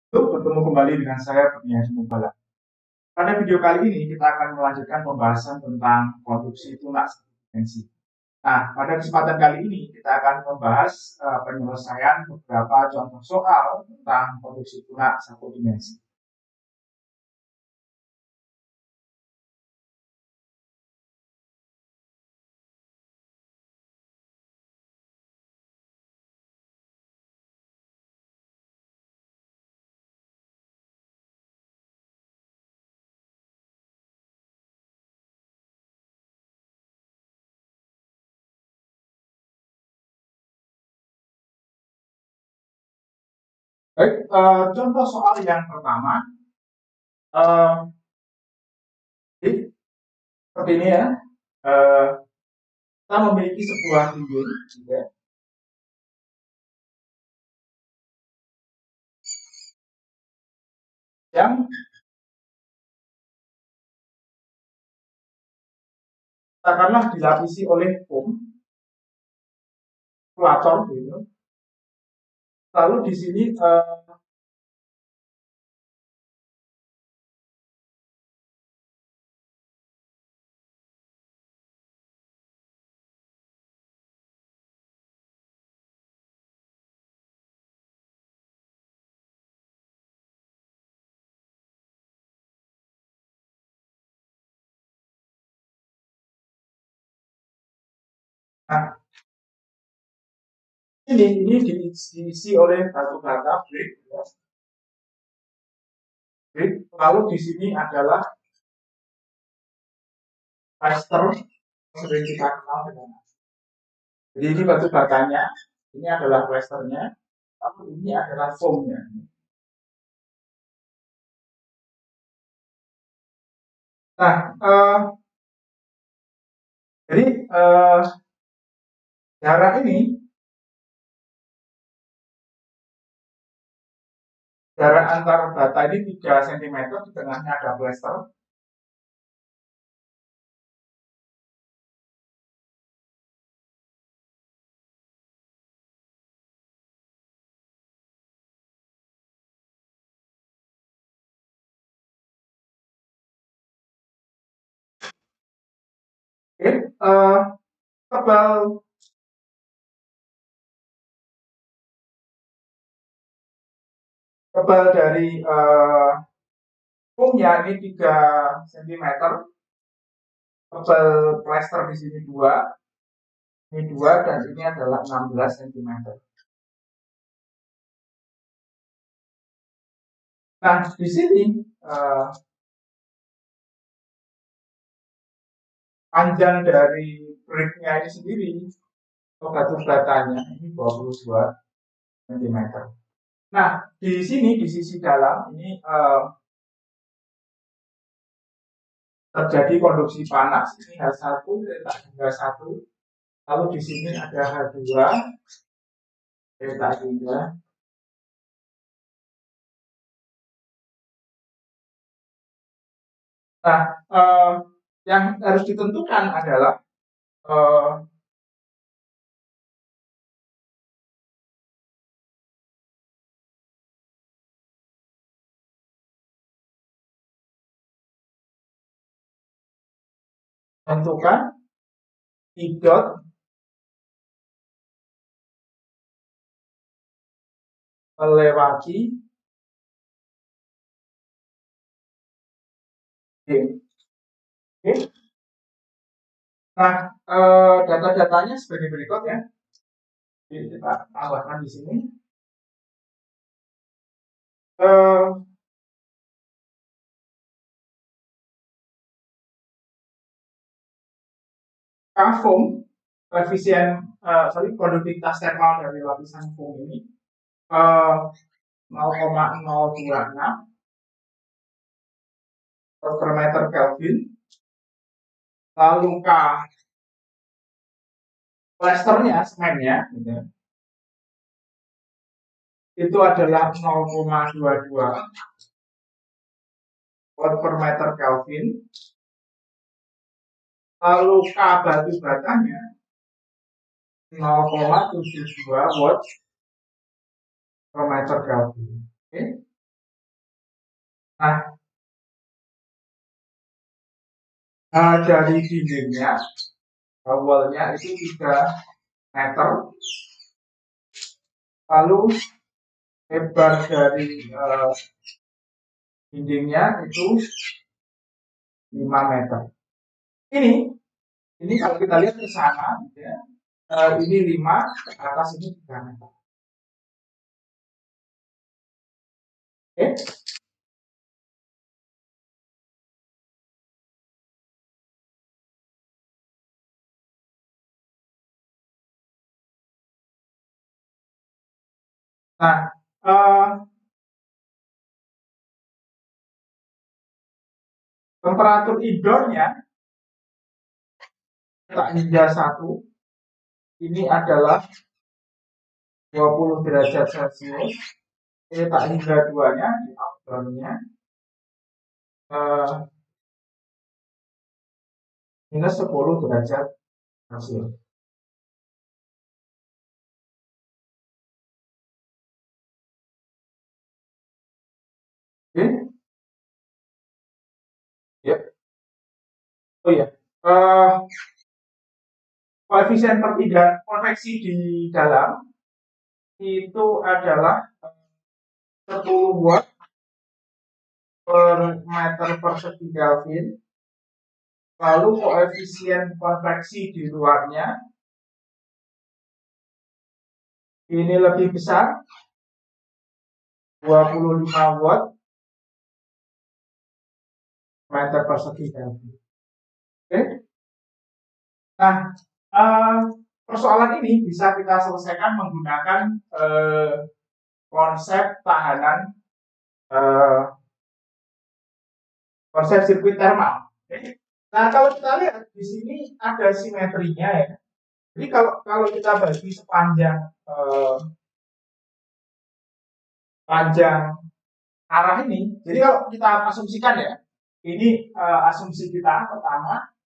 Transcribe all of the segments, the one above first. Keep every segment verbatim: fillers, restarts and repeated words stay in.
Halo, bertemu kembali dengan saya Kurniadi Mubalak. Pada video kali ini kita akan melanjutkan pembahasan tentang konduksi tunak satu dimensi. Nah, pada kesempatan kali ini kita akan membahas uh, penyelesaian beberapa contoh soal tentang konduksi tunak satu dimensi. Baik, uh, contoh soal yang pertama, uh, jadi, seperti ini ya. Uh, kita memiliki sebuah tinggi, ya, yang katakanlah dilapisi oleh foam, ekwator gitu. Lalu di sini uh, nah, ini ini diisi oleh batu bata brick, ya. Brick. Lalu di sini adalah plaster, sering kita kenal dengan. Jadi ini batu batanya, ini adalah plasternya, lalu ini adalah foamnya. Nah, uh, jadi uh, jarak ini, jarak antar bata ini tiga sentimeter, di tengahnya ada plaster. Oke, uh, tebal tebal dari uh, foamnya ini tiga sentimeter, tebal plaster di sini dua, ini dua, dan ini adalah enam belas sentimeter. Nah, di sini uh, panjang dari bricknya ini sendiri, atau batu batanya ini dua puluh dua sentimeter. Nah, di sini di sisi dalam ini uh, terjadi konduksi panas. Ini H satu, delta H satu. Lalu di sini ada H dua, delta tiga. Nah, uh, yang harus ditentukan adalah uh, tentukan I dot melewati D. Oke. Nah, uh, data-datanya sebagai berikut ya. Jadi kita tambahkan di sini. Uh, foam, koefisien uh, sorry, konduktivitas termal dari lapisan foam ini uh, nol koma nol dua enam per meter Kelvin. Lalu K plasternya, semennya, gitu, itu adalah nol koma dua dua watt per meter Kelvin. Lalu K batu batanya nol koma tujuh dua watt per meter Kelvin. Oke. Nah, uh, dari dindingnya, wallnya itu tiga meter, lalu lebar dari uh, dindingnya itu lima meter. Ini, ini kalau kita lihat ke sana, ya, uh, ini lima, ke atas ini tiga meter. Oke? Nah, uh, temperatur indoornya tak hingga satu ini adalah dua puluh derajat Celcius. Ini tak hingga duanya di outdoornya uh, minus sepuluh derajat Celcius. Oke? Ya. Oh iya. Uh, koefisien perpindahan konveksi di dalam itu adalah sepuluh watt per meter persegi Kelvin. Lalu koefisien konveksi di luarnya ini lebih besar, dua puluh lima watt meter persegi Kelvin. Oke. Nah, uh, persoalan ini bisa kita selesaikan menggunakan uh, konsep tahanan, uh, konsep sirkuit termal. Okay. Nah, kalau kita lihat di sini ada simetrinya ya. Jadi kalau kalau kita bagi sepanjang uh, panjang arah ini, jadi kalau kita asumsikan ya, ini uh, asumsi kita pertama,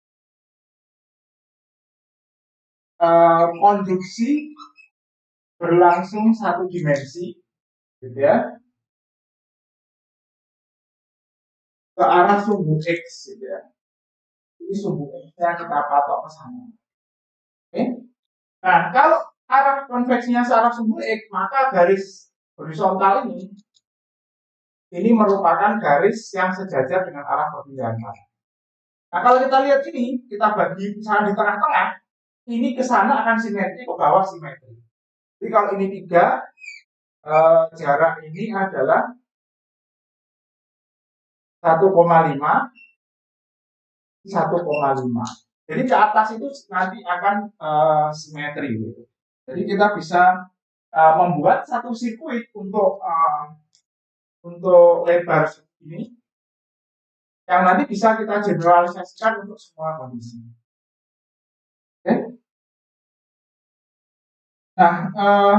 uh, konduksi berlangsung satu dimensi, gitu ya, ke arah sumbu X, gitu ya. Ini sumbu X-nya kita patok ke sana. Oke? Okay? Nah, kalau arah konveksinya searah sumbu X, maka garis horizontal ini ini merupakan garis yang sejajar dengan arah perpindahan tanah. Nah, kalau kita lihat ini, kita bagi misalnya di tengah-tengah, ini ke sana akan simetri, ke bawah simetri. Jadi kalau ini tiga, eh, jarak ini adalah satu koma lima, satu koma lima. Jadi ke atas itu nanti akan uh, simetri. Gitu. Jadi kita bisa uh, membuat satu sirkuit untuk uh, untuk lebar ini yang nanti bisa kita generalisasikan untuk semua kondisi. Oke? Okay? Nah, uh,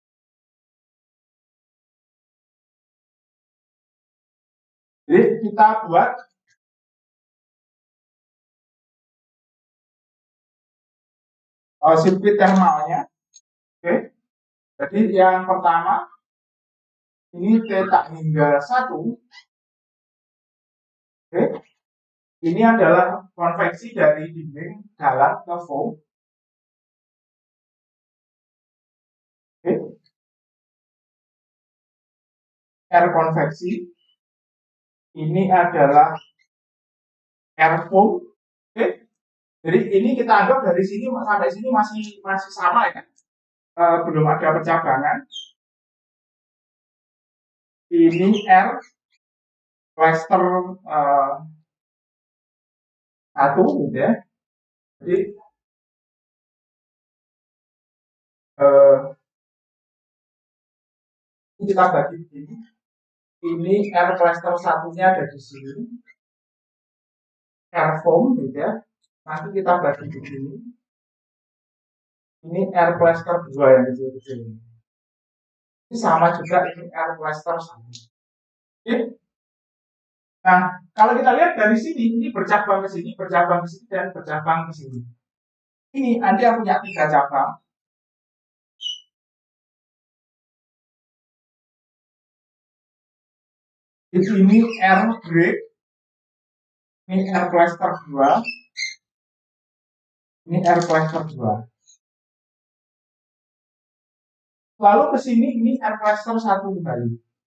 jadi kita buat uh, sirkuit termalnya. Oke? Okay? Jadi yang pertama ini theta hingga satu. Oke? Okay? Ini adalah konveksi dari dinding dalam ke foam. Okay. R konveksi ini adalah R foam. Okay. Jadi ini kita anggap dari sini sampai sini masih masih sama ya, uh, belum ada percabangan. Ini R cluster uh, satu gitu ya. Jadi uh, ini kita bagi begini. Ini R cluster satunya ada di sini. R foam gitu ya. Nanti kita bagi begini. Ini R cluster dua yang kecil-kecil ini. Ini sama juga ini R cluster satu. Oke. Nah, kalau kita lihat dari sini, ini bercabang ke sini, bercabang ke sini, dan bercabang ke sini. Ini Anda punya tiga cabang. Itu ini R break, ini R cluster dua, ini R cluster dua. Lalu ke sini ini R cluster satu kembali.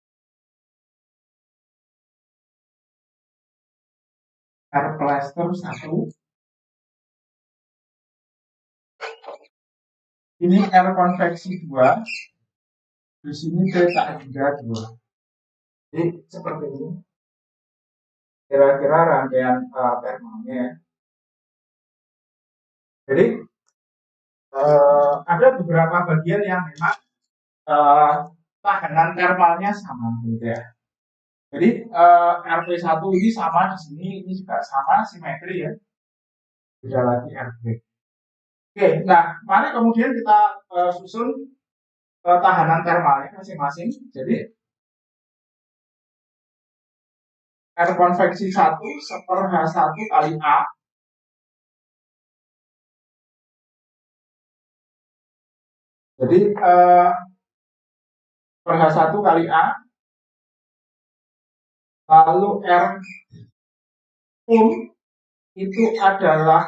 R cluster satu. Ini R konveksi dua. Di sini theta juga dua. Jadi seperti ini. Kira-kira rangkaian uh, termalnya. Jadi uh, ada beberapa bagian yang memang uh, tahanan termalnya sama gitu ya. Jadi uh, R P satu ini sama di sini, ini juga sama simetri ya. Beda lagi R P. Oke, nah mari kemudian kita uh, susun uh, tahanan termalnya masing-masing. Jadi R konveksi satu seper H satu kali A. Jadi uh, per H satu kali A. Lalu R full itu adalah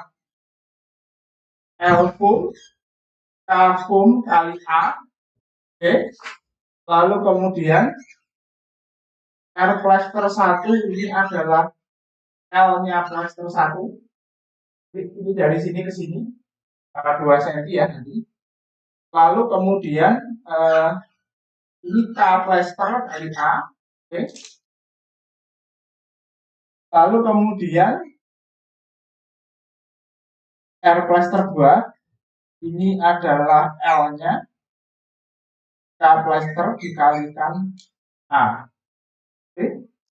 L full K full kali A. Oke. Lalu kemudian R cluster satu ini adalah L-nya cluster satu. Ini dari sini ke sini dua sentimeter ya nanti. Lalu kemudian eh, ini K cluster kali A. Oke. Lalu kemudian R cluster dua ini adalah L-nya K cluster dikalikan A. Oke.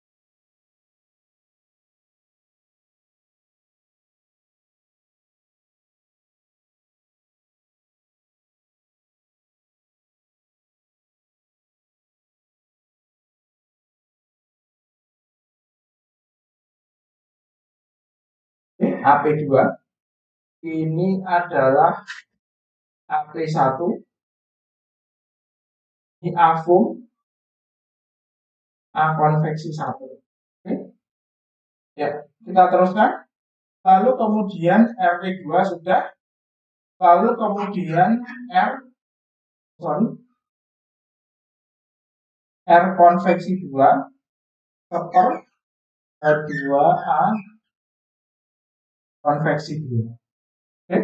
H P dua ini adalah H P satu, ini A full, A konveksi satu. Oke. Ya, kita teruskan. Lalu kemudian R P dua sudah. Lalu kemudian R sorry, R konveksi dua seper R dua A konveksi dua. Oke.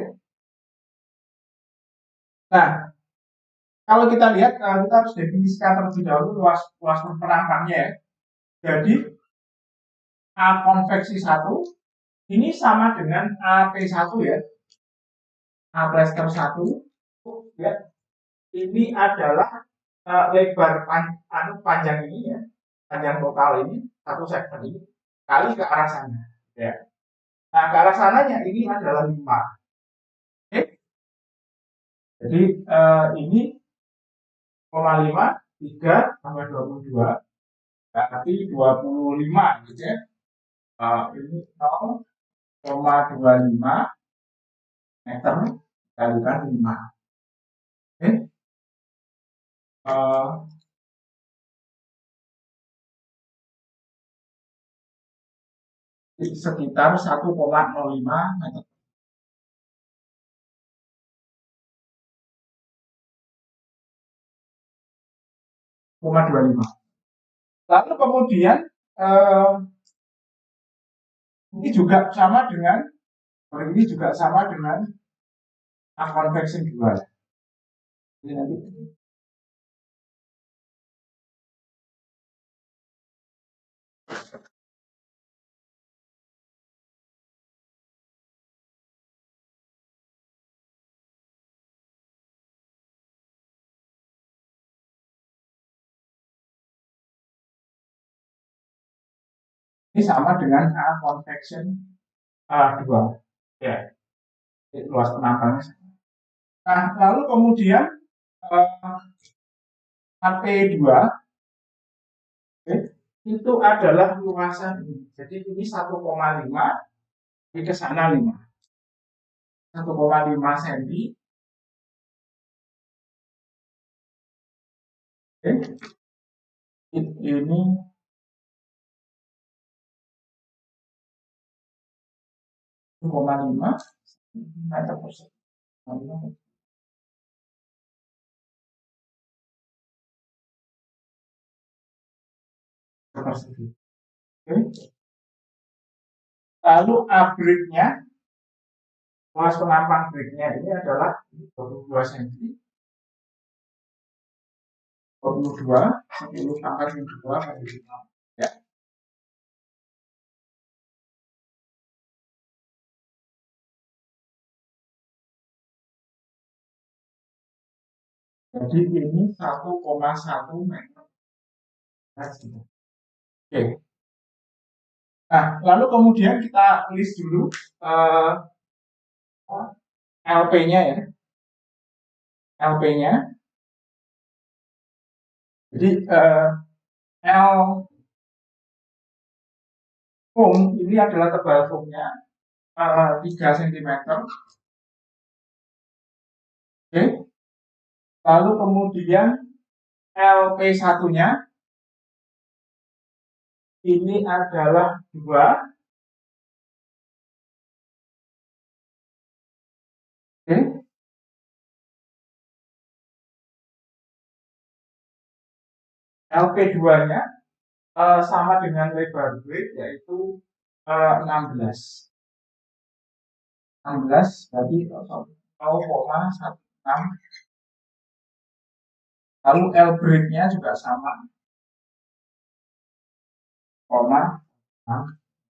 Nah, kalau kita lihat, kita harus definisikan terlebih dahulu luas luas perangkapnya ya. Jadi A konveksi satu ini sama dengan A P satu ya. A cluster satu ya. Ini adalah uh, lebar pan, anu, panjang ini ya. Panjang total ini satu segmen ini kali ke arah sana ya. Nah, ke arah sananya ini adalah lima. Oke. Jadi uh, ini koma lima, tiga tambah dua puluh dua berarti dua puluh lima gitu ya. Uh, ini nol koma dua lima meter kalikan lima. Oke. Uh, sekitar satu koma nol lima meter. koma dua lima. Lalu kemudian eh, ini juga sama dengan ini juga sama dengan A konveksi dua. Ini nanti ini sama dengan A convection A dua ya, luas penambangan. Nah, lalu kemudian eh, H P dua okay, itu adalah luasan ini. Jadi ini satu koma lima, ini ke sana lima. satu koma lima sentimeter. Okay. Ini satu koma lima meter persegi. Persegi. Oke. Lalu abridnya, luas penampang breaknya ini adalah dua puluh dua sentimeter. dua puluh dua, sepuluh pangkat dua kali lima. Ya. Jadi ini satu koma satu meter. Oke. Nah, lalu kemudian kita list dulu uh, L P-nya ya. L P-nya. Jadi uh, L foam ini adalah tebal foamnya uh, tiga sentimeter. Oke. Lalu kemudian L P satu-nya ini adalah dua. Oke. L P dua-nya uh, sama dengan lebar blade yaitu uh, enam belas. enam belas berarti nol koma satu enam. Lalu L break-nya juga sama. Koma enam.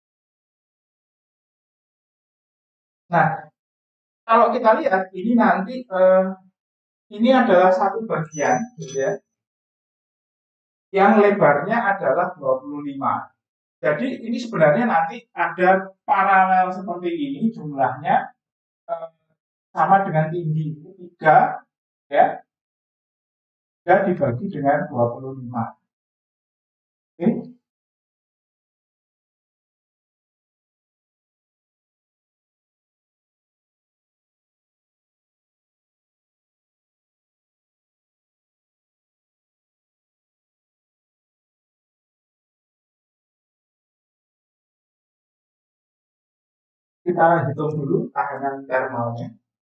Nah, kalau kita lihat ini nanti eh, ini adalah satu bagian gitu ya, yang lebarnya adalah dua puluh lima. Jadi ini sebenarnya nanti ada paralel seperti ini jumlahnya eh, sama dengan tinggi tiga ya. tiga dibagi dengan dua puluh lima. Oke. Kita hitung dulu tekanan thermalnya.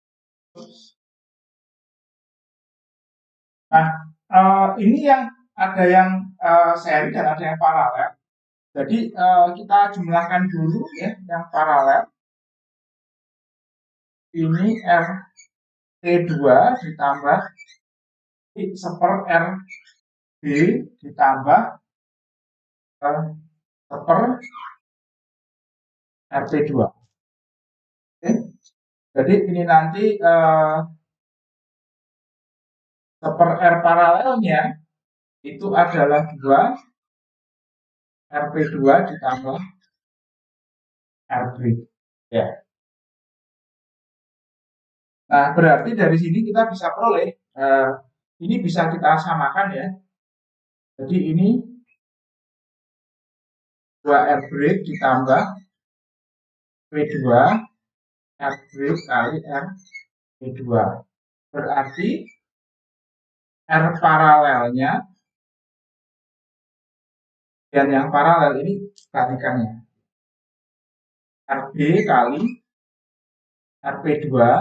Nah, uh, ini yang ada yang uh, seri dan ada yang paralel. Jadi uh, kita jumlahkan dulu ya yang paralel. Ini R T dua ditambah seper R B ditambah uh, seper R T dua. Oke. Jadi ini nanti uh, seper R paralelnya itu adalah dua R P dua ditambah R B. Ya. Nah, berarti dari sini kita bisa peroleh uh, ini bisa kita samakan ya. Jadi ini dua R break ditambah P dua R break kali R P dua. Berarti R paralelnya dan yang paralel ini balikannya. R B kali R P dua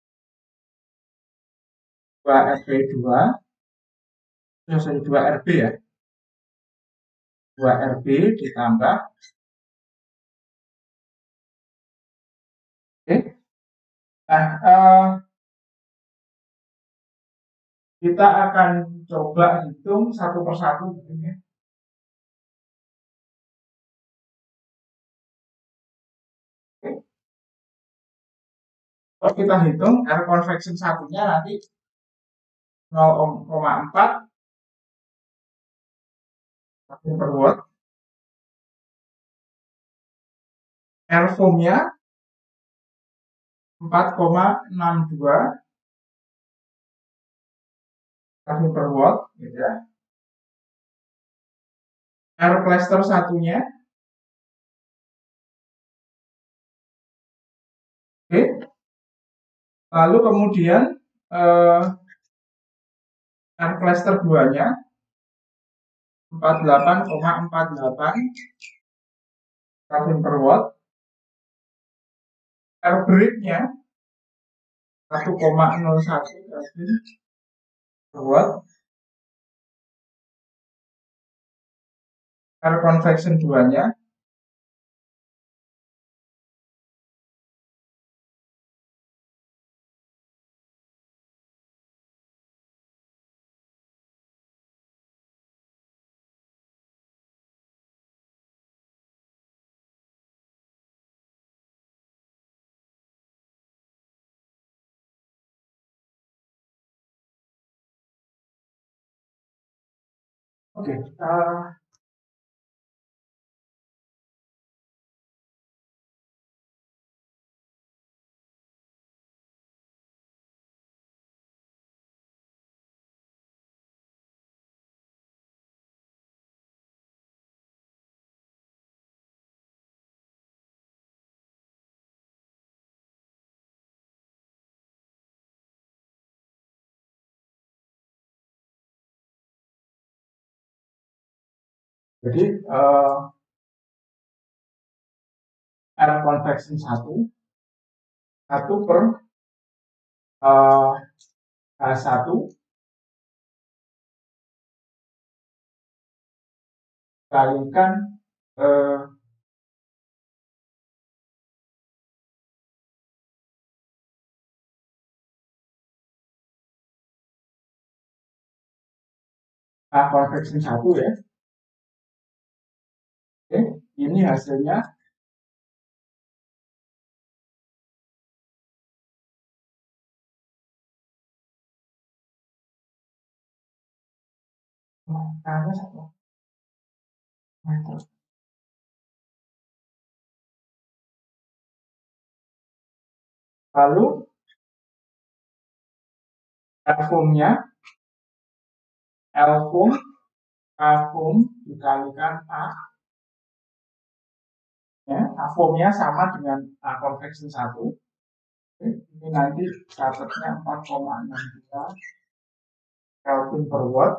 dua R P dua sorry dua R B ya. dua R B ditambah oke. Nah, uh, kita akan coba hitung satu persatu ya. Oke. Kalau kita hitung R convection satunya nanti nol koma empat per watt. R foam-nya empat koma enam dua per watt gitu ya. R cluster satunya oke. Lalu kemudian eh, R cluster dua-nya empat puluh delapan koma empat delapan per watt. R break-nya satu koma nol satu Kelvin per watt. R convection dua-nya Oke, okay, uh, jadi uh, R convection satu satu per uh, H satu kalikan uh, H convection satu ya. Oke, ini hasilnya karena satu meter. Lalu L-foam-nya L-foam A-foam dikalikan A ya, A-foam-nya sama dengan A convection satu. Oke, ini nanti dapatnya empat koma enam tiga Kelvin per watt.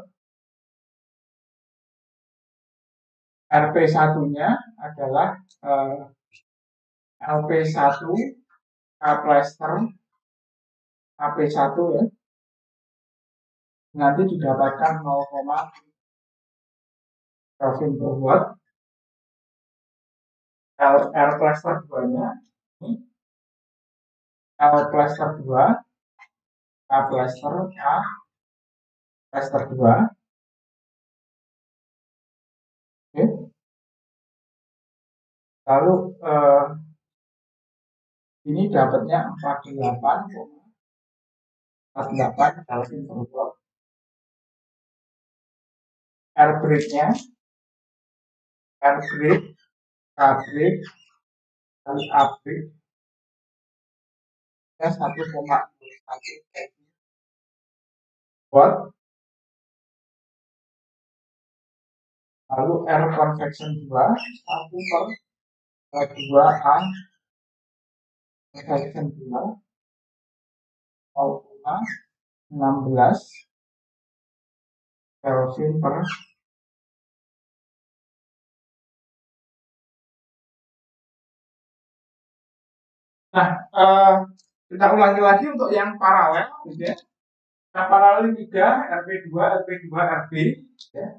R P satu-nya adalah eh, L P satu K-plaster K P satu ya. Nanti didapatkan nol koma Kelvin per watt. L, R plaster dua-nya L plaster dua K plaster A plaster dua. Oke. Lalu eh, ini dapatnya empat puluh delapan koma empat puluh delapan Kelvin per watt. R break-nya R break K break kali A break ya satu koma satu watt. Lalu R convection dua satu per dua A convection dua nol koma enam belas Kelvin per. Nah, uh, kita ulangi lagi untuk yang paralel, gitu ya. Nah, paralel tiga, R P dua, R P dua, R B, ya.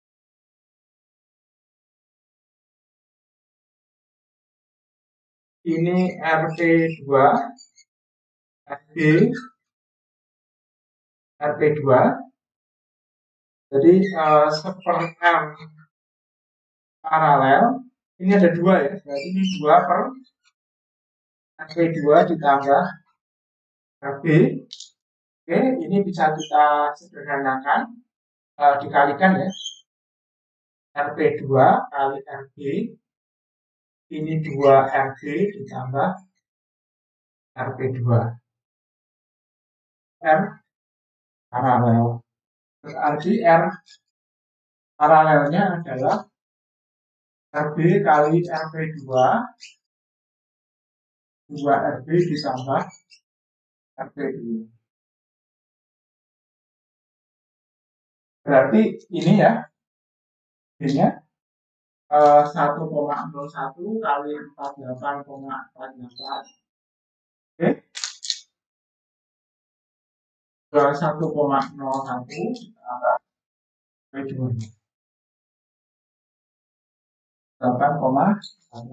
Ini R P dua, R B, R P dua. Jadi uh, seper R paralel, ini ada dua ya. Berarti ini dua per R P dua ditambah R B. Oke, ini bisa kita sederhanakan, uh, dikalikan ya. R P dua kali R B, ini dua R B ditambah R P dua. R paralel. Berarti R paralelnya adalah R B kali R P dua, dua R B ditambah R P dua. Berarti ini ya, ini ya, satu koma nol satu kali empat puluh delapan koma empat delapan Oke, satu koma nol satu ditambah P dua delapan koma satu.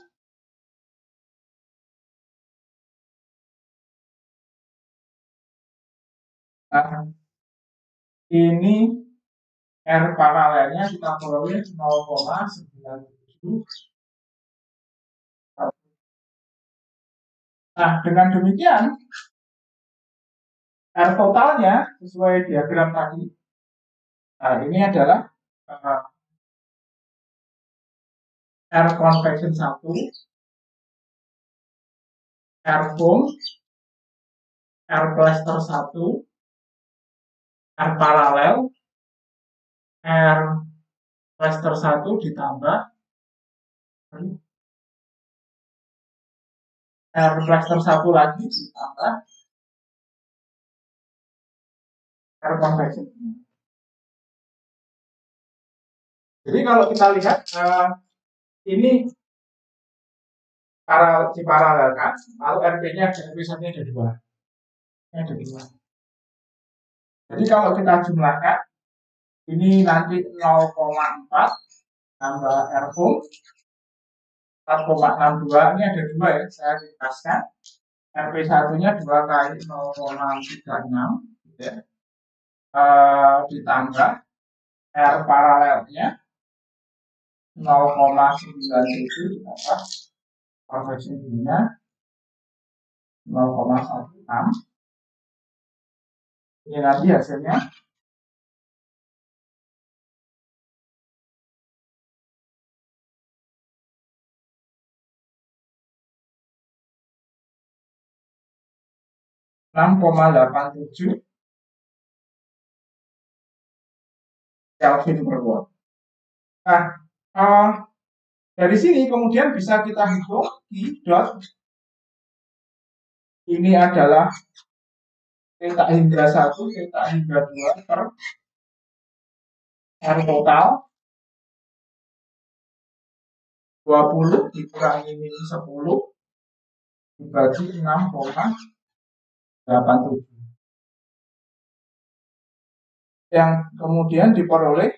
Nah, ini R paralelnya kita peroleh nol koma sembilan tujuh. Nah, dengan demikian R totalnya sesuai diagram tadi. Nah, ini adalah uh, R convection satu, R foam, R plaster satu, R paralel, R plaster satu ditambah R plaster satu lagi ditambah R convection. Jadi kalau kita lihat uh, ini para diparalelkan, lalu R P-nya ada R P satu-nya ada dua. Ini ada dua. Jadi kalau kita jumlahkan, ini nanti nol koma empat tambah R foam empat koma enam dua, ini ada dua ya, saya ringkaskan. R P satu-nya dua kali nol koma tiga enam, gitu ya. Uh, ditambah R paralelnya nol koma sembilan tujuh ditambah convection nya nol koma satu enam. Ini nanti hasilnya enam koma delapan tujuh Kelvin per watt. Nah, uh, dari sini kemudian bisa kita hitung I dot ini adalah theta hingga satu, theta hingga dua per R total dua puluh dikurangi min sepuluh dibagi enam koma delapan tujuh. Yang kemudian diperoleh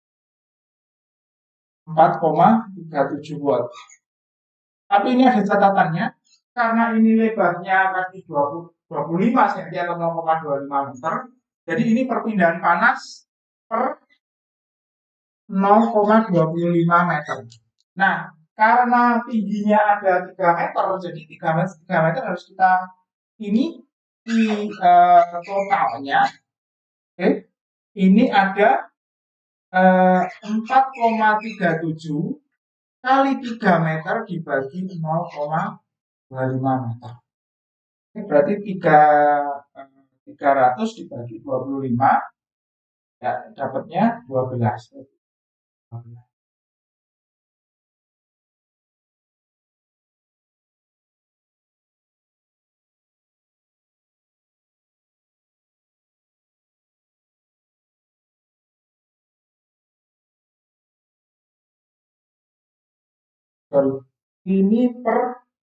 empat koma tiga tujuh watt. Tapi ini ada catatannya, karena ini lebarnya tadi dua puluh lima sentimeter atau nol koma dua lima meter, jadi ini perpindahan panas per nol koma dua lima meter. Nah, karena tingginya ada tiga meter, jadi tiga meter, tiga meter harus kita ini di uh, totalnya. Oke, okay, ini ada uh, empat koma tiga tujuh kali tiga meter dibagi nol koma dua lima meter. Ini berarti tiga, tiga ratus dibagi dua puluh lima, ya dapatnya dua belas. Sorry, ini per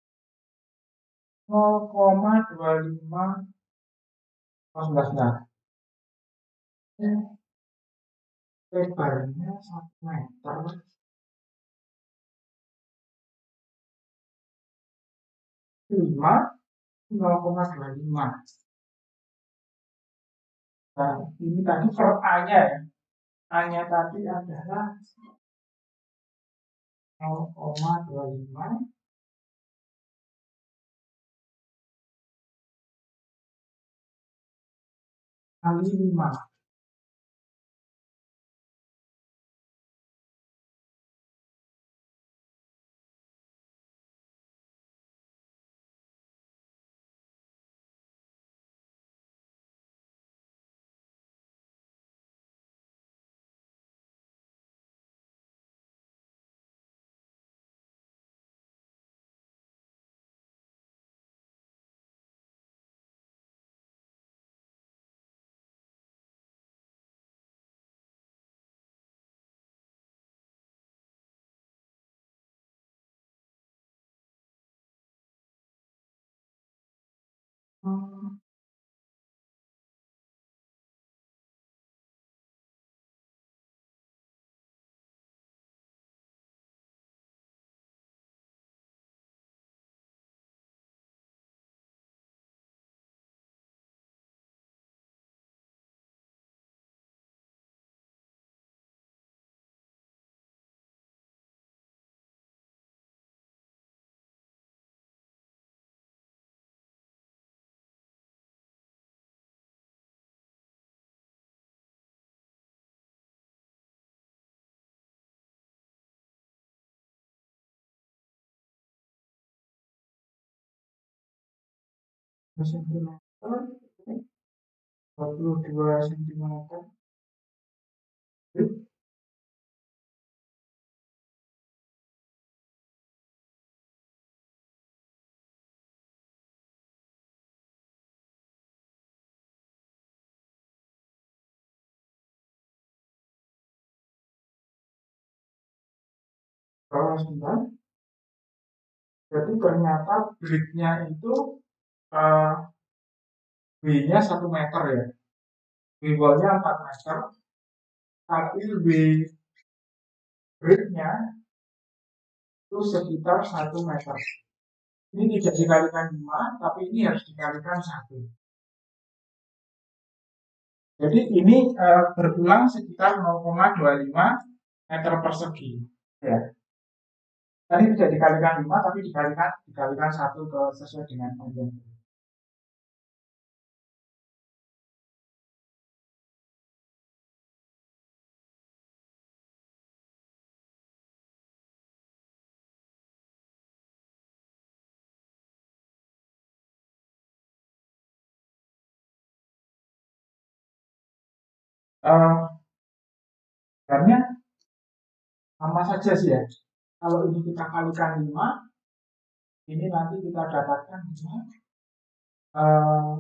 nol koma dua lima. Oh, sebelah sebelah. Lebarnya satu meter. lima nol koma dua lima. Nah, ini tadi per A-nya ya. A-nya tadi adalah nol koma dua lima kali lima. Hmm. Sentimeter, dua puluh dua sentimeter. Kalau sebentar, jadi ternyata breaknya itu uh, W-nya satu meter ya. W-wall-nya empat meter, tapi W breaknya itu sekitar satu meter. Ini tidak dikalikan lima, tapi ini harus dikalikan satu. Jadi ini uh, berulang sekitar nol koma dua lima meter persegi. Ya. Tadi tidak dikalikan lima, tapi dikalikan dikalikan satu ke sesuai dengan panjang. Uh, sebenarnya sama saja sih ya. Kalau ini kita kalikan lima, ini nanti kita dapatkan lima. Uh,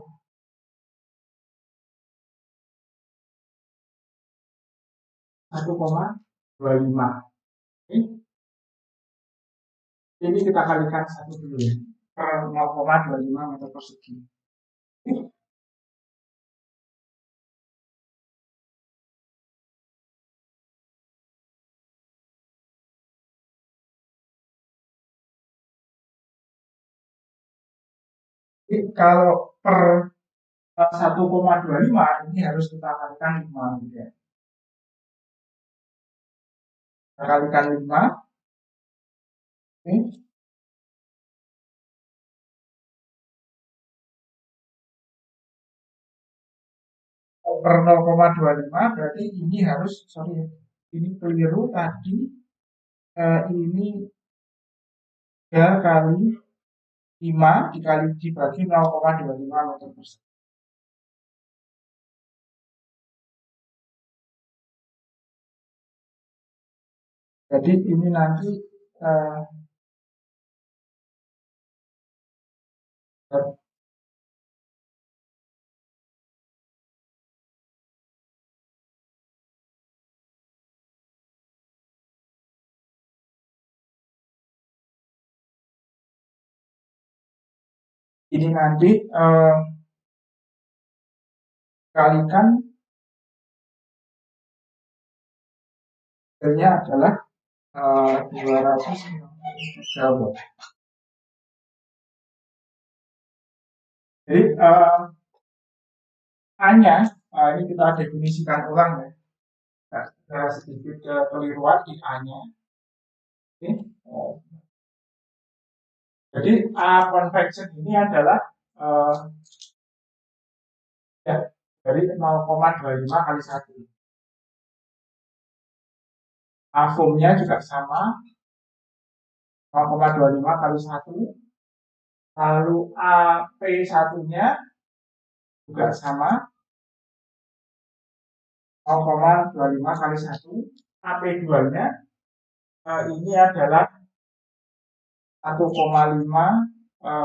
satu koma dua lima. Ini, ini kita kalikan satu dulu ya. Per nol koma dua lima meter persegi. Jadi kalau per satu koma dua lima ini harus kita kalikan lima gitu ya. Kita kalikan lima. Ini per nol koma dua lima berarti ini harus, sorry ini keliru tadi, eh, ini tiga kali lima dikali dibagi nol koma dua lima meter persegi. Jadi ini nanti eh, ini nanti eh, kalikan hasilnya adalah eh, dua ratus tiga watt. Jadi eh, A-nya, eh, ini kita definisikan ulang ya. Ada sedikit kekeliruan di A-nya. Oke. Eh, jadi A convection ini adalah eh, ya, dari nol koma dua lima kali satu. A foam-nya juga sama, nol koma dua lima kali satu. Lalu A P satu-nya juga sama, nol koma dua lima kali satu. A P dua-nya eh, ini adalah satu koma lima, eh,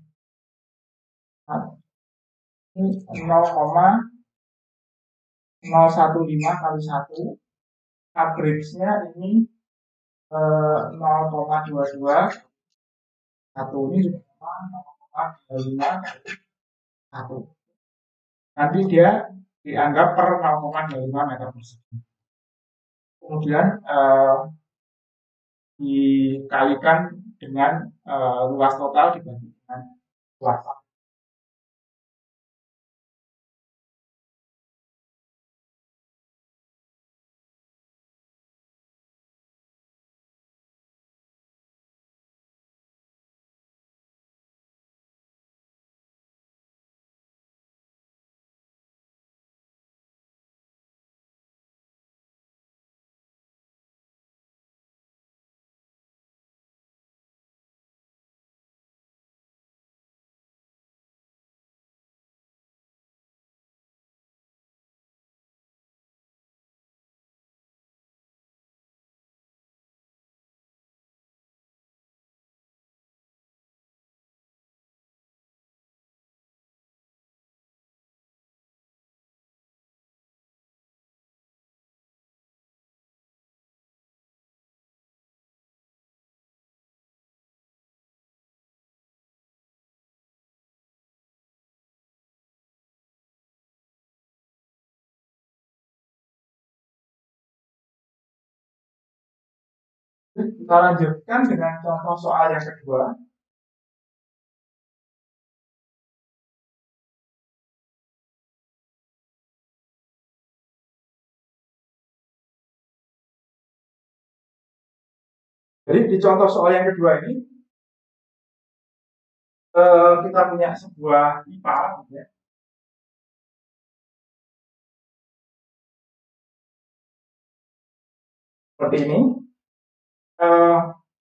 ini nol koma nol satu lima kali satu. Average-nya ini eh, nol koma dua dua. Satu ini juga sama nol koma dua lima satu. Nanti dia dianggap per nol koma dua lima meter persegi. Kemudian eh, dikalikan dengan eh, luas total dibagi dengan luas. Kita lanjutkan dengan contoh soal yang kedua. Jadi di contoh soal yang kedua ini eh, kita punya sebuah pipa, ya. Seperti ini. Eh,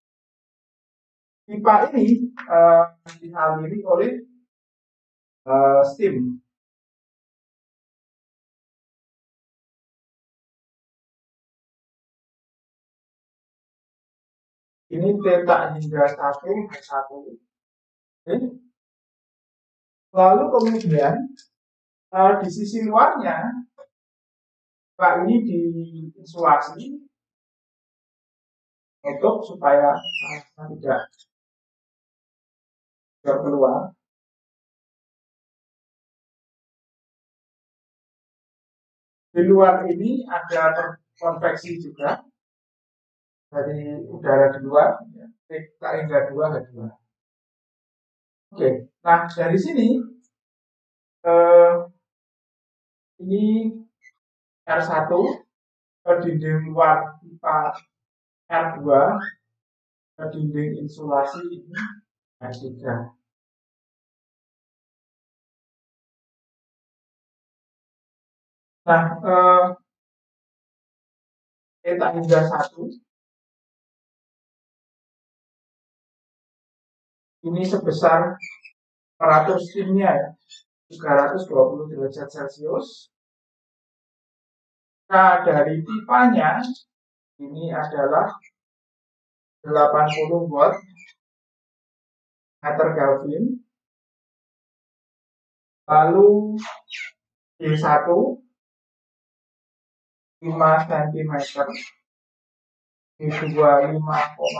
pipa ini eh, dialiri oleh eh, steam. Ini theta hingga satu per satu. Oke. Lalu kemudian uh, di sisi luarnya pipa ini diinsulasi untuk supaya uh, tidak tidak keluar. Di luar ini ada konveksi juga dari udara di luar, ya, K hingga dua H dua. Oke, nah dari sini eh, ini R satu ke dinding luar pipa R dua ke dinding insulasi ini R tiga. Nah, eh, theta hingga satu ini sebesar seratus steamnya ya, tiga ratus dua puluh derajat Celcius. Nah, dari pipanya ini adalah delapan puluh watt meter Kelvin. Lalu D satu lima sentimeter, D dua lima koma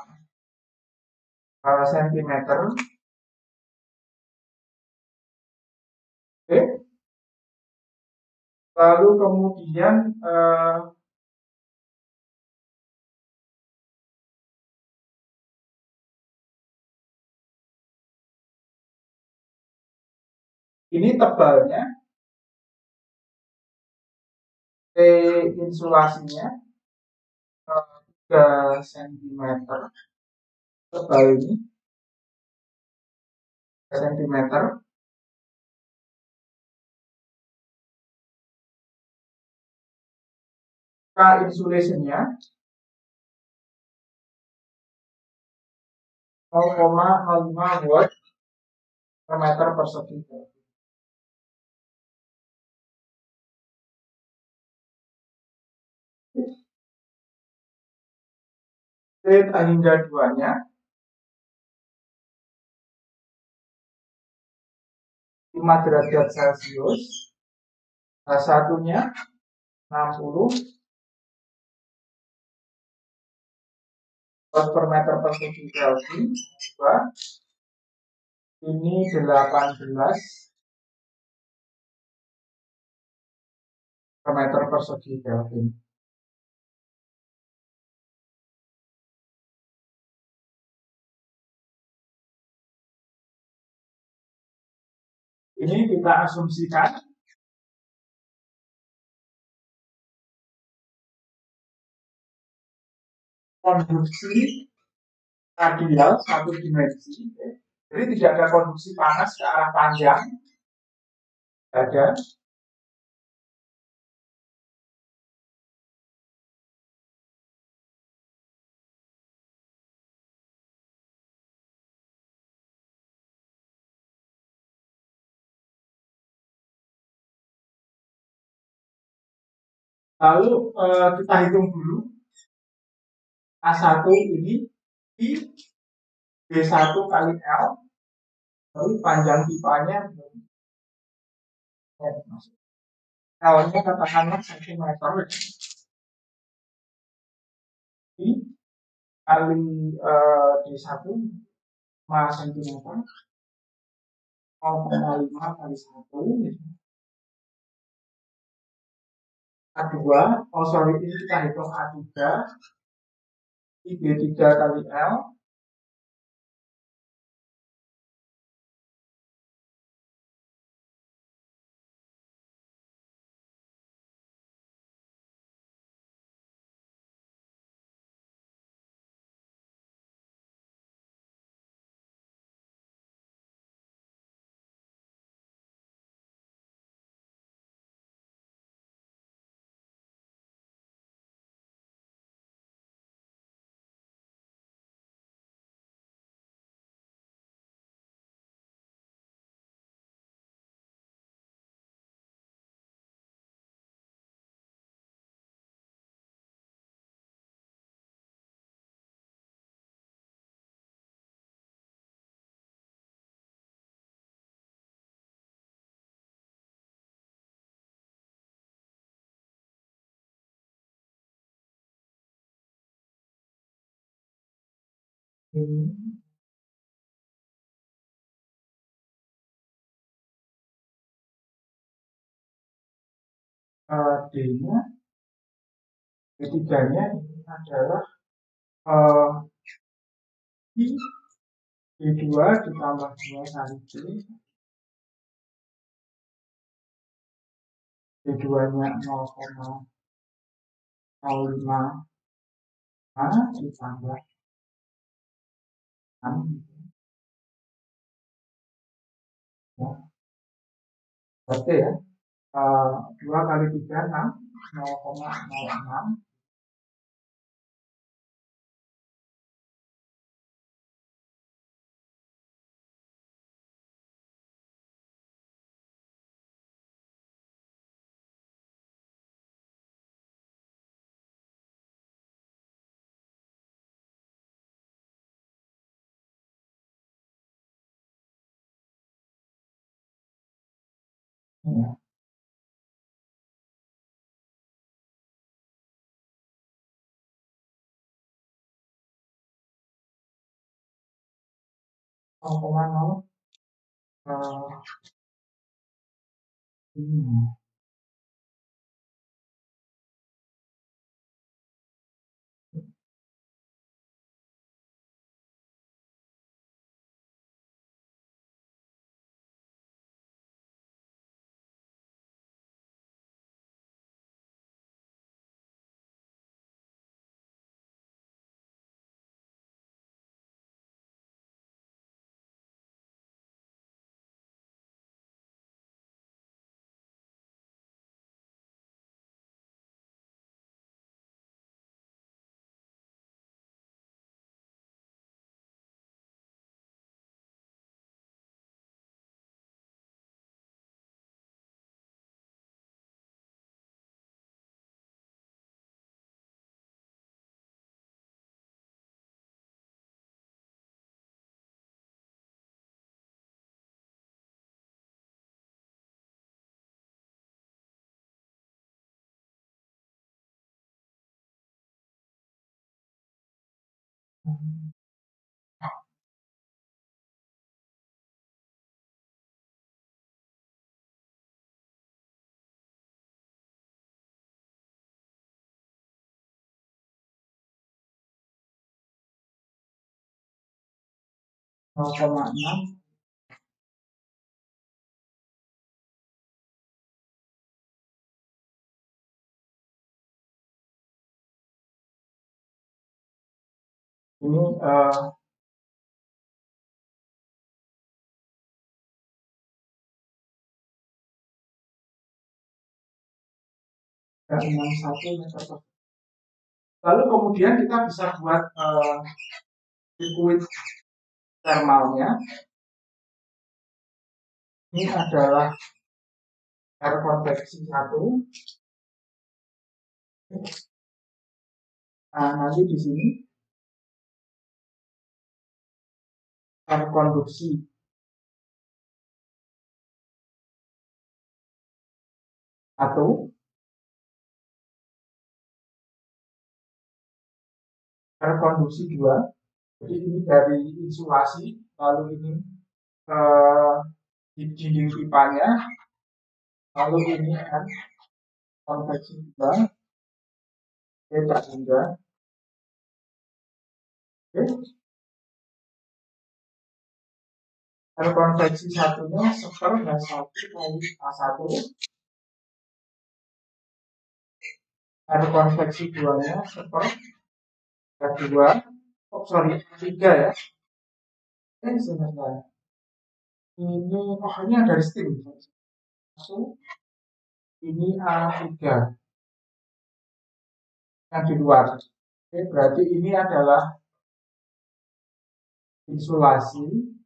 lima sentimeter. Oke. Lalu kemudian eh, ini tebalnya, T insulasinya tiga sentimeter, tebal ini tiga sentimeter. K insulasinya nol koma nol lima watt per meter persegi. Theta hingga dua-nya lima derajat Celcius, H satunya enam puluh watt per meter persegi Kelvin, ini delapan belas per meter persegi Kelvin. Ini kita asumsikan konduksi radial satu dimensi. Jadi tidak ada konduksi panas ke arah panjang. Ada. Lalu eh, kita hitung dulu A satu ini I B satu kali L. Lalu panjang pipanya L-nya katakanlah satu meter. I kali eh, D satu lima sentimeter. nol koma lima kali satu. A dua, oh sorry, ini kita hitung A tiga. I B tiga kali L. Ini uh, D-nya, D tiga-nya ini adalah uh, I D dua ditambah dua kali D. D dua-nya nol koma nol lima ditambah enam. Ya, berarti ya, uh, dua kali tiga, enam, nol koma nol enam. Ya. nol koma nol uh, ini. nol koma enam. Ini uh, enam satu meter. Lalu kemudian kita bisa buat uh, sirkuit thermalnya. Ini adalah air konveksi satu. Nah, nanti di sini air konduksi satu, air konduksi dua. Jadi ini dari insulasi, lalu ini eh, di dinding pipanya, lalu ini air konveksi dua, beda hingga. Oke. Air konveksi satunya seper dan satu kali A satu. Air konveksi duanya seper kedua, oh sorry tiga ya. Eh sebentar. Ini oh ini ada steam. Satu, ini A tiga yang di luar. Oke, berarti ini adalah insulasi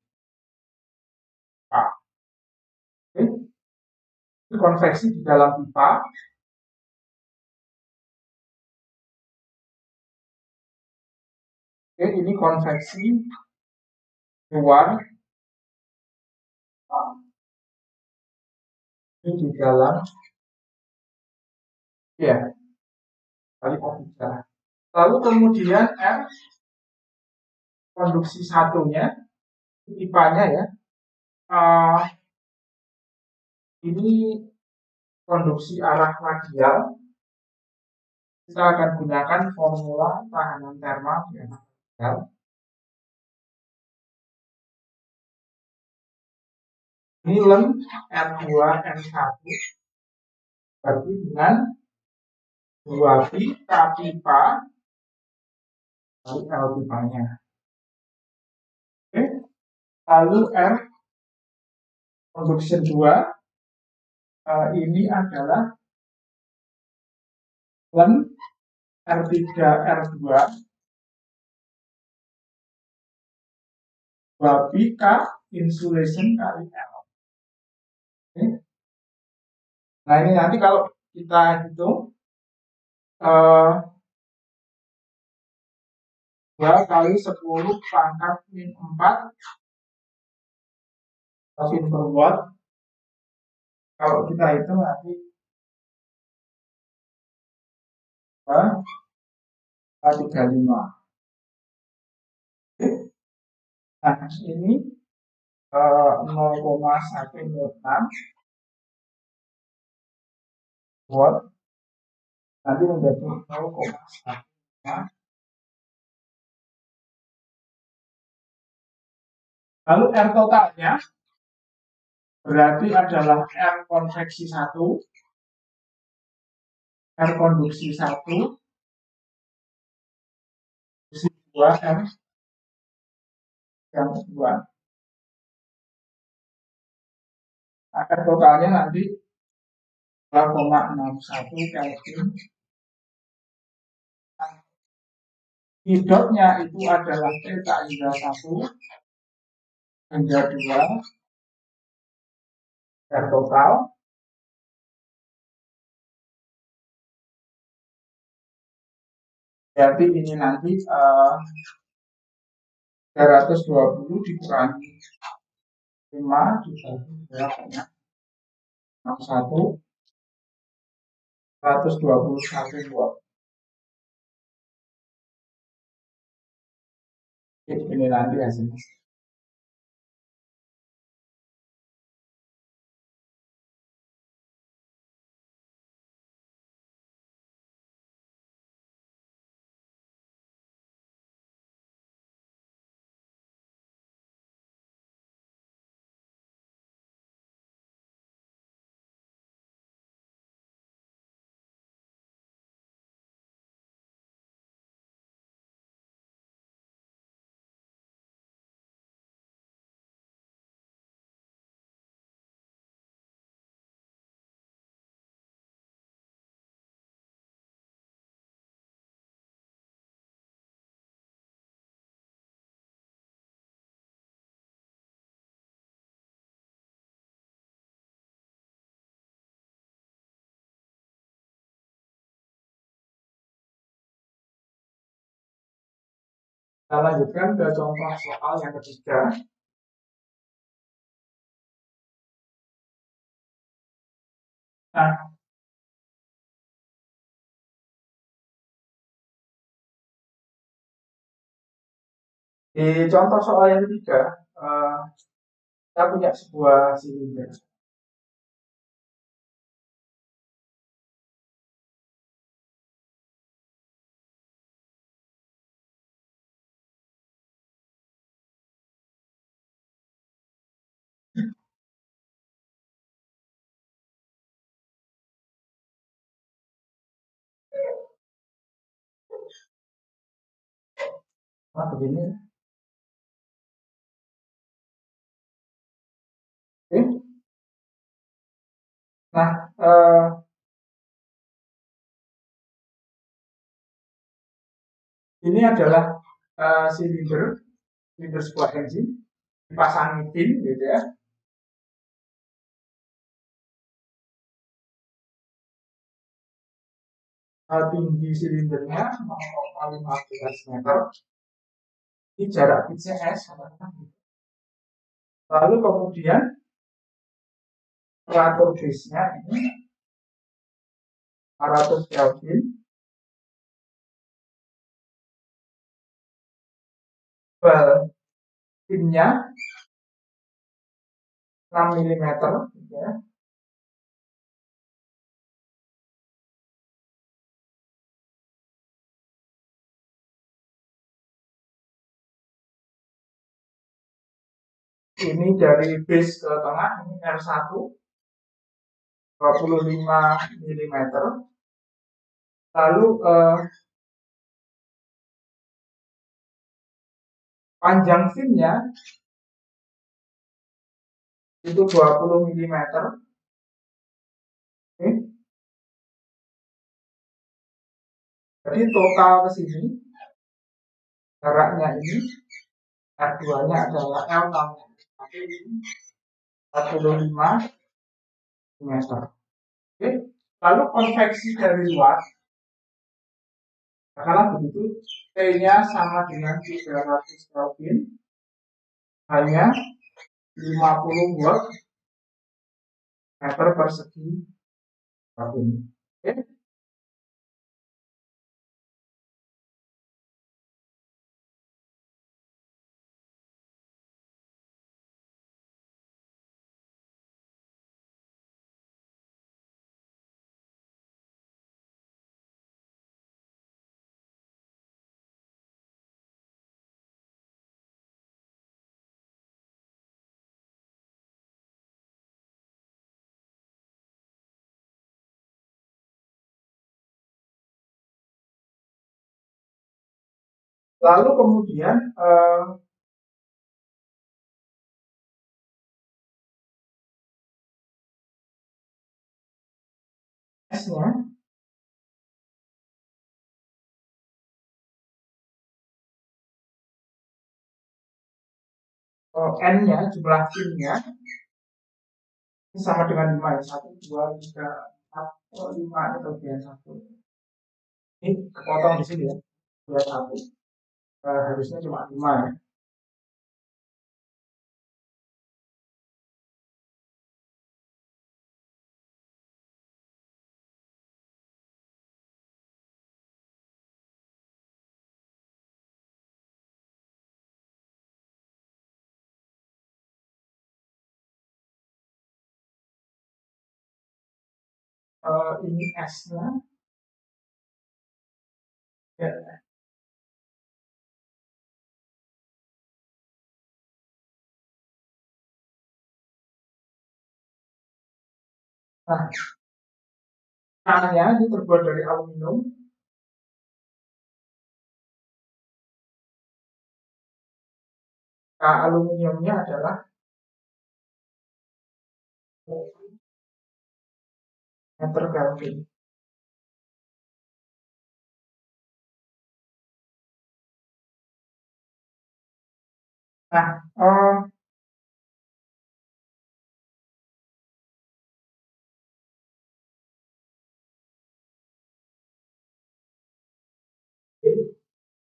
A. Oke. Ini konveksi di dalam pipa. Oke, ini konveksi luar. Ini di dalam ya kali A tiga. Lalu kemudian R konduksi satunya pipanya ya. Uh, ini konduksi arah radial. Kita akan gunakan formula tahanan termal di arah radial. Ini lem R dua N satu bagi dengan dua pi K pipa lalu L pipanya. Oke. Lalu R conduction dua uh, ini adalah lem R tiga R dua dua pi K insulation kali L. Oke. Nah ini nanti kalau kita hitung uh, dua kali sepuluh pangkat min empat Kelvin per watt. Kalau kita hitung nanti tiga puluh lima. Oke. Nah ini uh, nol koma satu nol enam watt nanti menjadi nol koma satu. Lalu R totalnya berarti adalah R konveksi satu, R konduksi satu, dua R yang kedua. R totalnya nanti dua koma enam satu Kelvin. Hidupnya itu adalah theta hingga satu hingga dua R total. Jadi ini nanti uh, tiga ratus dua puluh dikurangi lima dibagi dua koma enam satu seratus dua puluh satu watt. Ini nanti hasilnya. Kita lanjutkan ke contoh soal yang ketiga. Nah, di contoh soal yang ketiga, uh, kita punya sebuah silinder. Nah, begini. Oke. Nah, uh, ini adalah uh, silinder, silinder sebuah engine dipasangi pin, gitu ya. Uh, tinggi silindernya nol koma lima belas meter. Ini jarak pitchnya S. Lalu kemudian temperatur base-nya ini empat ratus Kelvin. Well, pinnya enam milimeter, gitu ya. Ini dari base ke tengah, ini R satu, dua puluh lima milimeter. Lalu eh, panjang finnya itu dua puluh milimeter. Oke. Jadi total ke sini jaraknya ini R dua nya adalah L enam, empat puluh lima milimeter. Oke. Lalu konveksi dari luar, karena begitu T-nya sama dengan tiga ratus Kelvin, hanya lima puluh watt meter persegi Kelvin. Oke. Lalu kemudian eh, S-nya oh, N-nya, jumlah fin-nya ini sama dengan lima ya. satu, dua, tiga, empat, lima ini kelebihan satu. Ini kepotong di sini ya. dua, satu. Uh, harusnya cuma lima ya. Uh, ini S-nya. Ya. Nah, K-nya ini terbuat dari aluminium. K aluminiumnya adalah meter Kelvin. Nah, uh,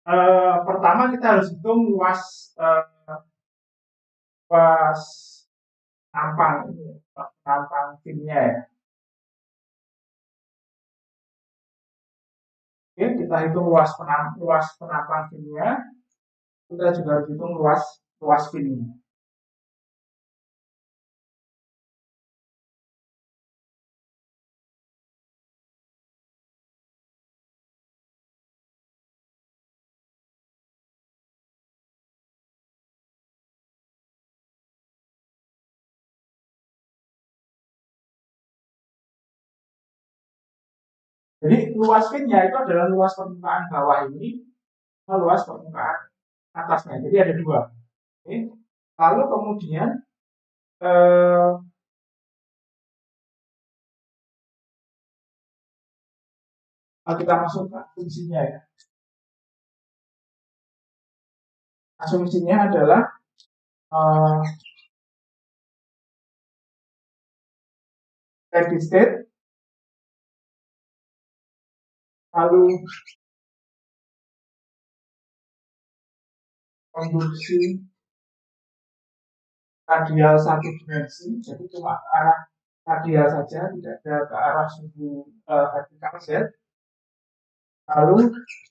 Uh, pertama kita harus hitung luas uh, luas penampang ini, penampang pinnya ya. Oke, kita hitung luas penam, luas penampang pinnya. Kita juga harus hitung luas luas pinnya. Jadi luas pinnya itu adalah luas permukaan bawah ini, luas permukaan atasnya. Jadi ada dua. Oke. Lalu kemudian eh, kita masukkan fungsinya ya. Asumsinya adalah uh, steady state, lalu konduksi radial satu dimensi, jadi cuma arah radial saja, tidak ada ke arah suhu uh, vertikal Z. Lalu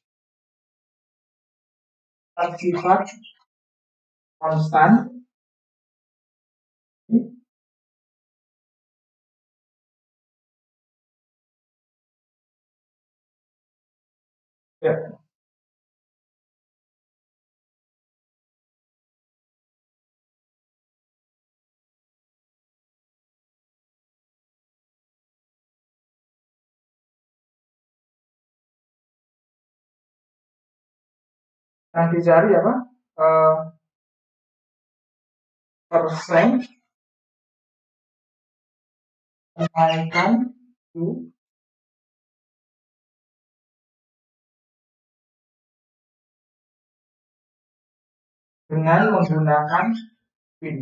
bersifat konstan. Ya. Yang dicari apa? Uh, persen kenaikan U dengan menggunakan pin.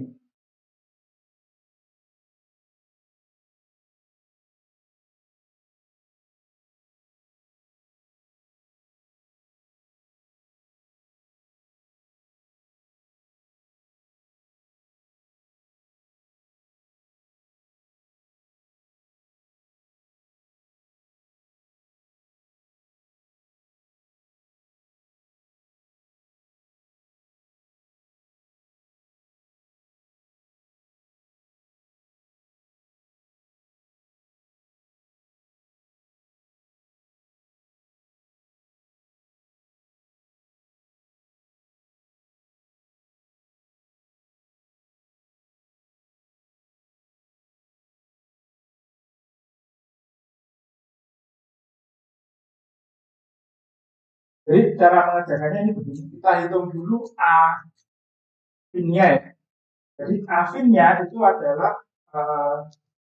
Jadi cara mengerjakannya ini begini, kita hitung dulu A pinnya ya. Jadi A pinnya itu adalah uh,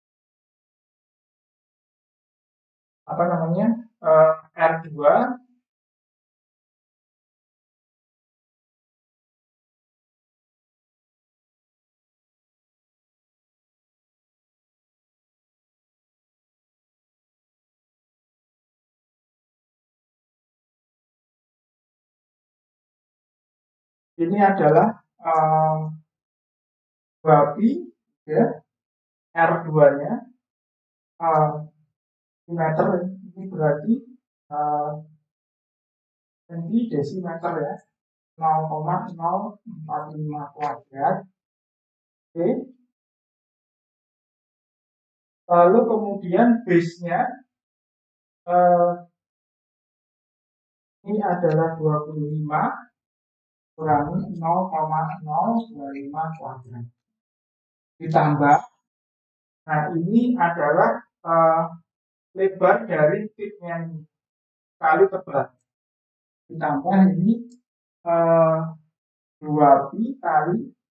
apa namanya uh, R dua ini adalah uh, dua pi ya, R dua nya uh, meter, ini berarti uh, ini desimeter ya, nol koma nol empat lima kuadrat. Oke. Lalu kemudian base-nya uh, ini adalah dua puluh lima kurangi nol koma nol dua lima kuadrat. Ditambah, nah ini adalah uh, lebar dari tipnya ini kali tebal. Ditambah ini uh, dua pi kali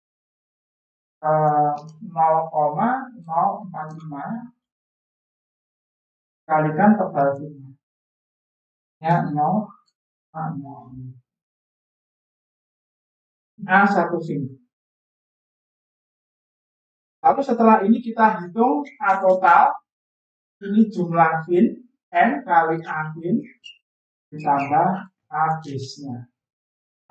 uh, nol koma nol empat lima kalikan tebal tipnya. Ya, nol koma nol. A satu sini. Lalu setelah ini kita hitung A total. Ini jumlah fin, N kali A fin ditambah A base-nya.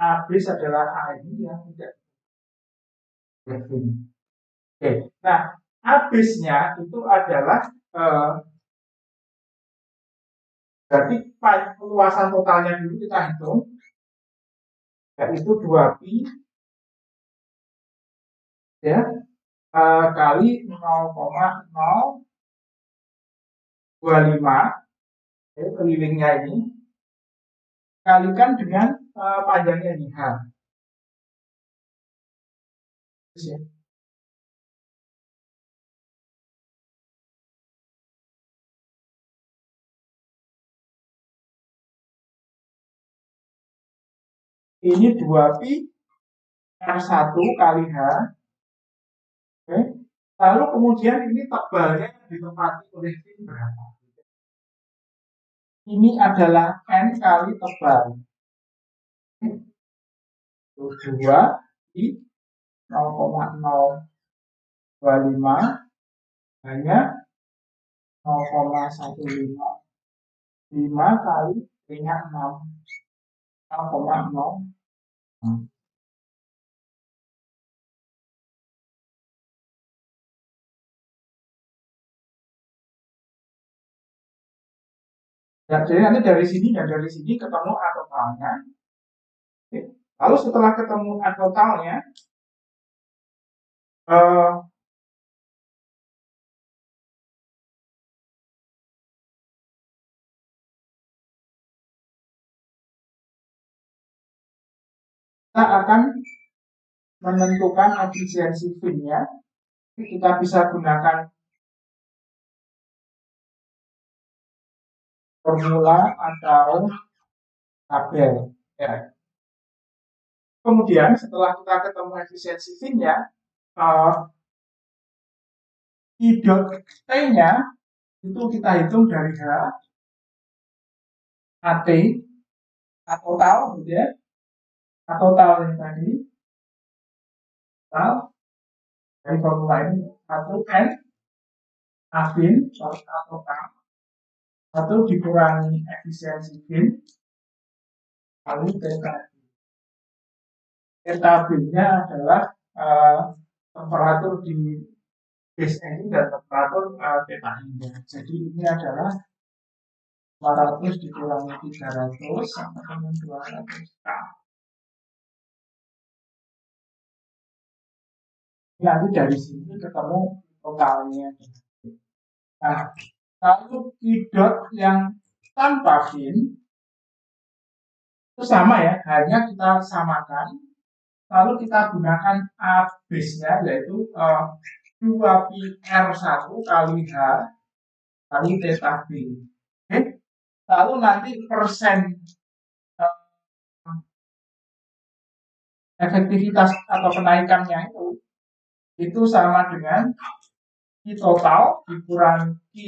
habis adalah A ini yang tidak Kevin. Oke, nah habisnya itu adalah eh, berarti luasan totalnya dulu kita hitung, yaitu dua pi ya eh, kali nol koma nol dua lima ya, kelilingnya ini kalikan dengan uh, panjangnya ini H. Terus ya. Ini dua pi R satu kali H. Oke. Lalu kemudian ini tebalnya ditempati oleh T berapa? Ini adalah N kali tebal. dua pi nol koma nol dua lima hanya nol koma satu lima lima kali ringan enam nol koma nol. Ya, jadi nanti dari sini dan dari sini ketemu A totalnya. Oke. Lalu setelah ketemu A totalnya, eh, kita akan menentukan efisiensi fin-nya. Kita bisa gunakan formula atau tabel. Ya. Kemudian setelah kita ketemu efisiensi fin-nya, uh, I dot T-nya itu kita hitung dari H, A T, A total, gitu ya. A total ini tadi, total, dari formula ini, satu N, A fin, A total, satu dikurangi efisiensi fin, kali theta. Theta fin-nya adalah uh, temperatur di base ini dan temperatur uh, theta ini. Jadi ini adalah dua ratus dikurangi tiga ratus sama dengan dua ratus K. Nanti dari sini ketemu totalnya. Nah, kalau Q dot yang tanpa fin itu sama ya, hanya kita samakan. Lalu kita gunakan A base-nya yaitu uh, dua pi R satu kali H kali theta B. Oke. Lalu nanti persen uh, efektivitas atau kenaikannya itu itu sama dengan Q total dikurangi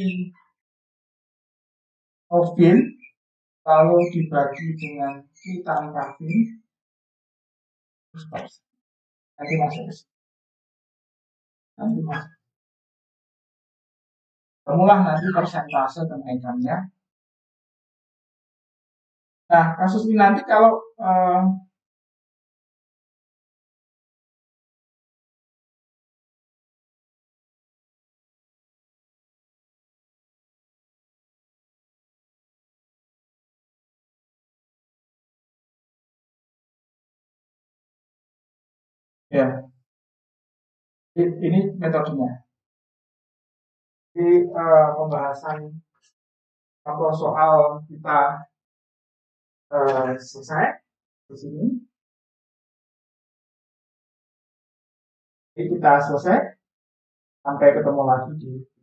Q fin lalu dibagi dengan Q tanpa fin. Nanti masuk nanti masuk temulah nanti persentase kenaikannya. Nah, kasus ini nanti kalau uh, ya, ini metodenya. Di uh, pembahasan atau soal kita uh, selesai di sini. Jadi kita selesai. Sampai ketemu lagi di